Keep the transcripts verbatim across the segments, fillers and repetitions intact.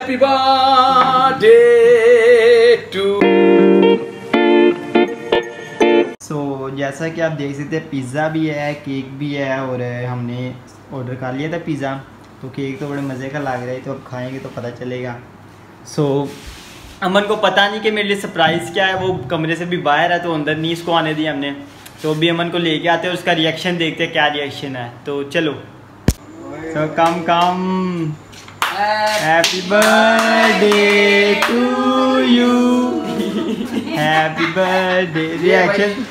Happy birthday to. सो जैसा कि आप देख सकते हैं पिज़्ज़ा भी है, केक भी है और हमने ऑर्डर कर लिया था पिज़्ज़ा। तो केक तो बड़े मज़े का लग रहा है, तो अब खाएंगे तो पता चलेगा। सो so, अमन को पता नहीं कि मेरे लिए सरप्राइज़ क्या है, वो कमरे से भी बाहर है तो अंदर नहीं इसको आने दिया हमने। तो अभी अमन को लेके आते हैं, उसका रिएक्शन देखते हैं क्या रिएक्शन है। तो चलो so come come happy birthday to you, happy birthday. Reaction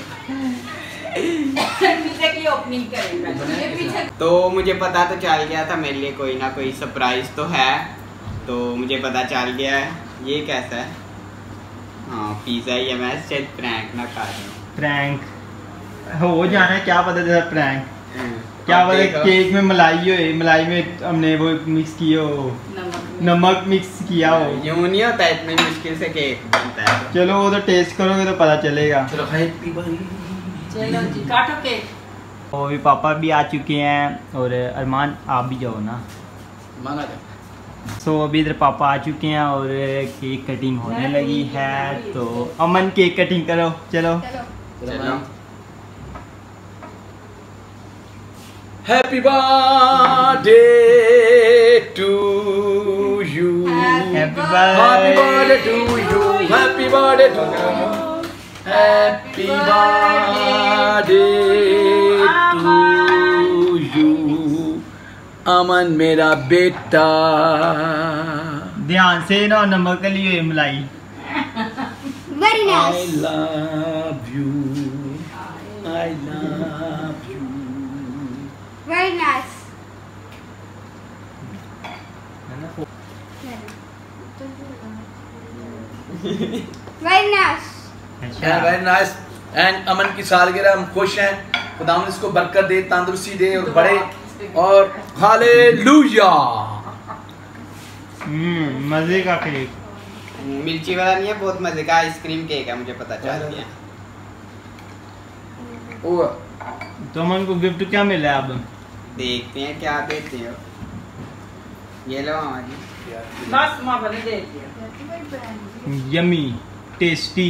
की ओपनिंग करें। तो मुझे पता तो चल गया था मेरे लिए कोई ना कोई सरप्राइज तो है, तो मुझे पता चल गया है। ये कैसा है? हाँ पिज़्ज़ा ही है, मैं शायद प्रैंक ना कर रहा हूँ। प्रैंक हो जाना है, क्या पता था प्रैंक क्या पता केक में मलाई हो, मलाई में हमने वो मिक्स किया हो, नमक मिक्स किया हो। यूं नहीं होता, इतनी मुश्किल से केक बनता है। चलो वो तो टेस्ट करोगे तो पता चलेगा। चलो हैप्पी बर्थडे। चलो जी काटो केक। और भी पापा भी आ चुके हैं और अरमान आप भी जाओ ना। मांगा जा। सो so, अभी इधर पापा आ चुके हैं और केक कटिंग होने लगी है। तो अमन केक कटिंग करो, चलो चलो happy birthday to you, happy happy birthday to you, happy birthday to you, happy birthday to you Aman मेरा बेटा। ध्यान से ना नमक लिए मलाई। Very I nice. love you, I love you. Very nice. Very nice. Very nice. And Aman की सालगिरह हम खुश हैं, खुदावंद इसको बरकत दे, तंदुरुस्ती दे और बड़े और हालेलुया। हम्म मजे का केक। मिर्ची वाला नहीं है, बहुत मजे का आइसक्रीम केक है, मुझे पता चल गया। ओ तो अमन को गिफ्ट क्या मिला है? अब देखते हैं क्या देते हो। ये लो मामा जी। बस मामा ने दे दिया। Yummy tasty.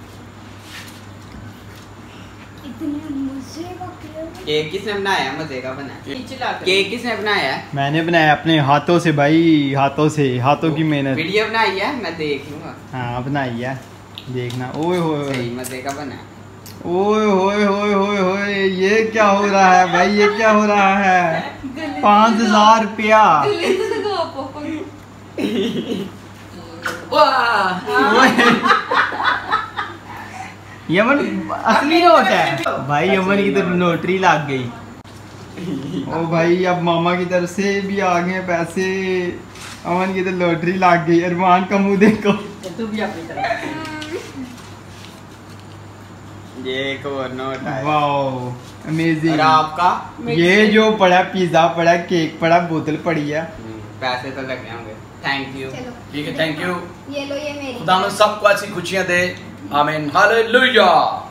इतने मजे का केक। केक किसने बनाया? मजे का बना है। चिल्ला के। केक किसने बनाया है? मैंने बनाया अपने हाथों से भाई, हाथों से, हाथों की मेहनत। वीडियो बनाई है, मैं देख लूंगा। हाँ बनाई है, देखना। ओए होए सही मजे का बना है। ओए होए होए होए होए, ये क्या हो रहा है भाई, ये क्या हो रहा है? पाँच हजार रुपया। यमन असली नोट है भाई, यमन की तरफ नोटरी लग गई। ओ भाई अब मामा की तरफ से भी आ गए पैसे, अमन की तरफ लॉटरी लग गई। अरमान का मुंह देखो। तू भी अपनी तरफ। ये एक और नोट है। Wow amazing. और आपका? ये जो पड़ा पिज्जा पड़ा, केक पड़ा, बोतल पड़ी है। पैसे तो लग होंगे। Thank you. चलो ठीक है, थैंक यू। ये लो, ये मेरी। खुदावंद सबको ऐसी खुशियां दे, आमीन, hallelujah.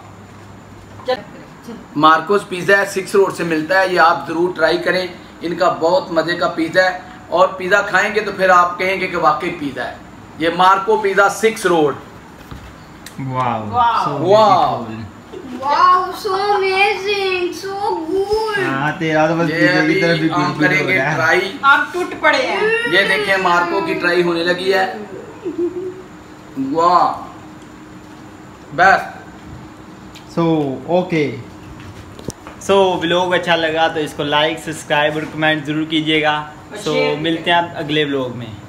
Marco's pizza six road से मिलता है, ये आप जरूर ट्राई करें। इनका बहुत मजे का पिज़्ज़ा है और पिज़्ज़ा खाएंगे तो फिर आप कहेंगे कि वाकई पिज़्ज़ा है। ये Marco pizza six road. Wow wow Wow, so amazing, so good. हाँ तेरा तो बस ये पिज्जा की अभी तरफ भी हम गुड़ गुड़ हो करेंगे रहा है। ट्राई। आप टूट पड़े हैं। ये देखिए मार्को की ट्राई होने लगी है। वाह best. So okay, so vlog अच्छा लगा तो इसको लाइक, सब्सक्राइब और कमेंट जरूर कीजिएगा। सो शेयर मिलते हैं अगले व्लॉग में।